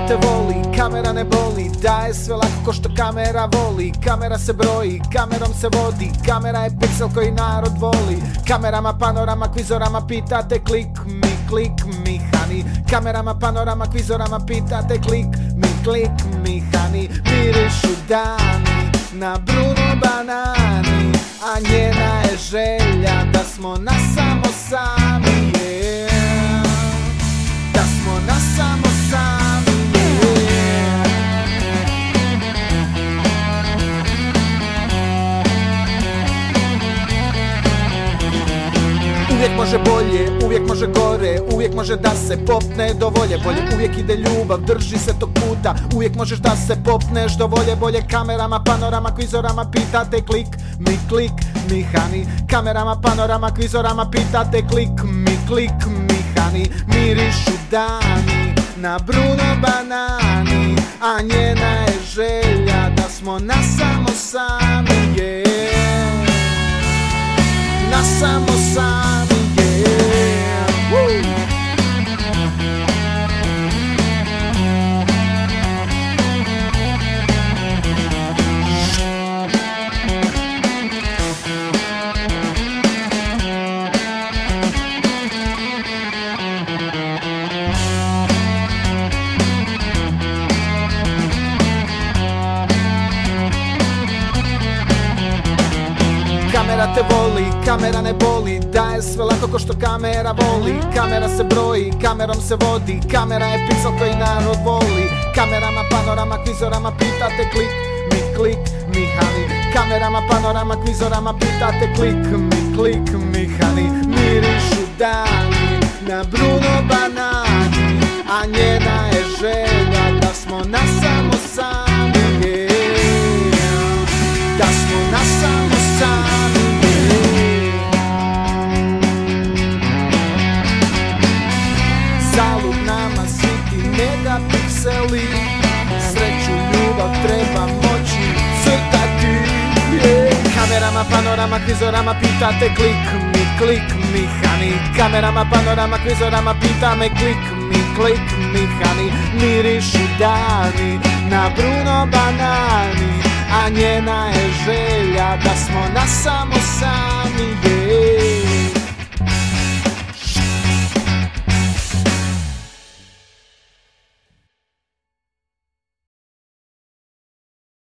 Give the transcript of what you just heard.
Kamera te voli, kamera ne boli, daje sve lako ko što kamera voli. Kamera se broji, kamerom se vodi, kamera je piksel koji narod voli. Kamerama, panorama, kvizorama pitate klik mi hani. Kamerama, panorama, kvizorama pitate klik mi hani. Mirišu dani na Bruno banani, a njena je želja da smo na samo sami, da smo na samo sami, Uvijek može bolje, uvijek može gore, uvijek može da se popne do volje bolje. Uvijek ide ljubav, drži se tog puta, uvijek možeš da se popneš do volje bolje. Kamerama, panorama, kvizorama pitate klik mi hani. Kamerama, panorama, kvizorama pitate klik mi hani. Mirišu dani na Bruno banani, a njena je želja da smo na samo sami, na samo sami, Kamera te voli, kamera ne boli, daje sve lako ko što kamera voli. Kamera se broji, kamerom se vodi, kamera je piksel koji narod voli. Kamerama, panorama, kvizorama pitate klik mi hani. Kamerama, panorama, kvizorama pitate klik mi hani. Mirišu dani na Bruno banani, a njena je želja da smo na samo sami, da smo na samo sami. Zalud nama svi ti megapikseli, sreću, ljubav treba moći crtati, Kamerama, panorama, kvizorama pitate klik mi hani. Kamerama, panorama, kvizorama pita me klik mi hani. Mirišu dani na Bruno banani, a njena je želja da smo na samo sami,